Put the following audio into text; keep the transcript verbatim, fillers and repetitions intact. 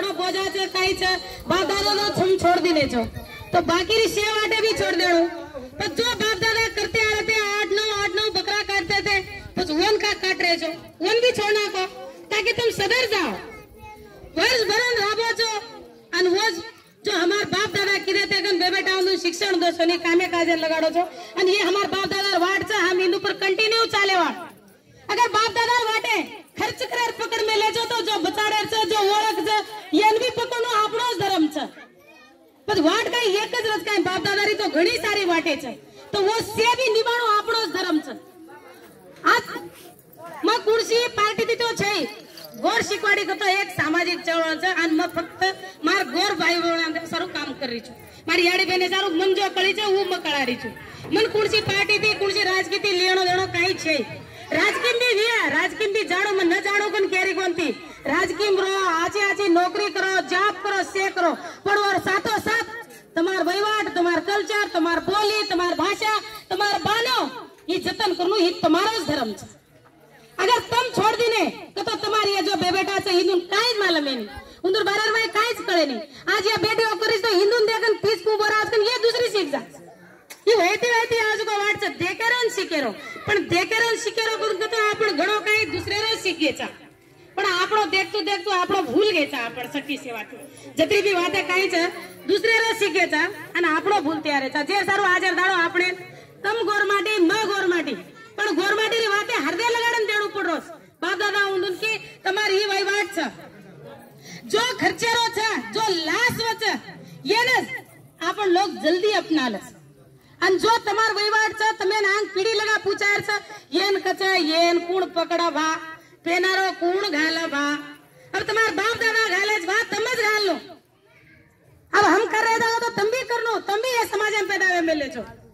No बोझा छे काई छे बाप दादा नो थम छोड़ दी लेजो तो बाकी री सेवा वाटे भी छोड़ देणो। पर जो बाप दादा करते आ रहे थे आठ नौ आठ नौ बकरा काटते थे तो वन का काट रहे जो वन भी छोड़ना को ताकि तुम सदर जाओ वर्ष भरन राबो जो अन वो जो हमार बाप दादा किदे थे गन बे बेटा नु शिक्षण दो सोनी कामे काजे लगाड़ो छो अन ये हमार बाप दादा वाट छे हम इन ऊपर कंटिन्यू चाले वाट अगर बाप दादा वाटे खर्च करे पकड़ में ले जो तो जो बचाड़े छे जो ओळख छे येन भी पकड़नो आपणो धर्म छे पर वाट का एक ज रच का बाप दादा री तो घणी सारी वाटे छे तो वो से भी निभाणो आपणो धर्म छे। आज म कुर्सी पार्टी दी तो छे गोर शिकवाड़ी को तो एक सामाजिक चळवळ छे अन म फक्त मार गोर भाई बहन सारू काम कर रही छु मारी याडी बेने सारू मन जो कळी छे હું म कळाड़ी छु मन कुर्सी पार्टी थी कुर्सी राजकीय थी लेणो देणो काई छे राजकीय भी विया राजकीय भी जाणो मन न जाणो कोन केरी कोनती राजकीय रो आचे आचे नौकरी करो जॉब करो से करो पण और साथो साथ तमार वहीवाट तमार कल्चर तमार बोली तमार भाषा तमार बानो ये जतन करनो ही तुम्हारो धर्म छे। अगर तुम छोड़ दीने तो तो तुम्हारी ये जो बेबेटा छे हिंदू काई ज मालूम नहीं उंदर बारर में काई ज कळे नहीं आज ये बेटियो करिस तो हिंदू देखन फीस को बरात कन ये दूसरी सीख जा ये होती होती आज को वाट छे देकेरो न शिकेरो पण देकेरो न शिकेरो कोन तो आपण घणो काई दूसरे रो सीखे छा पण आपणो देखतो देखतो आपणो भूल गे छा आपण सटी सेवा जतरी भी वाते काई छे दूसरे रो सीखे छा अने आपणो भूल तैयार छा जे सारो हाजर दाड़ो आपणे तम गोरमाटी म गोरमाटी पण गोरमाटी री वाते हरदे लगाडन देणो पड़रो बाप दादा उंदुन की तमारी ही वहीवाट छे जो खर्चेरो छे जो लासव छे येने आपण लोग जल्दी अपना ले अन जो तमार वहीवाट छे तमे नांग पीढ़ी लगा पूछार छे येन कचे येन कूण पकड़ा भा पेनारो कूण घाला भा अब तमार बाप दादा घाले भा तम ज घाल लो अब हम कर रहे तो तुम भी कर लो तुम भी ये समाज में पैदा मिले छो।